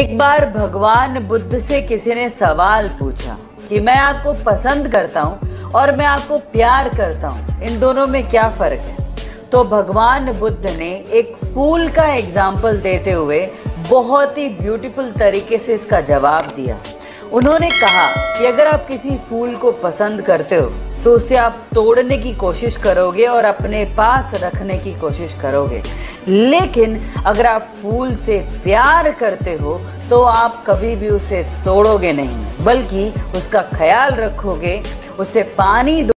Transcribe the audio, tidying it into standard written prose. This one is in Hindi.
एक बार भगवान बुद्ध से किसी ने सवाल पूछा कि मैं आपको पसंद करता हूँ और मैं आपको प्यार करता हूँ, इन दोनों में क्या फर्क है। तो भगवान बुद्ध ने एक फूल का एग्जाम्पल देते हुए बहुत ही ब्यूटीफुल तरीके से इसका जवाब दिया। उन्होंने कहा कि अगर आप किसी फूल को पसंद करते हो तो उसे आप तोड़ने की कोशिश करोगे और अपने पास रखने की कोशिश करोगे, लेकिन अगर आप फूल से प्यार करते हो तो आप कभी भी उसे तोड़ोगे नहीं, बल्कि उसका ख्याल रखोगे, उसे पानी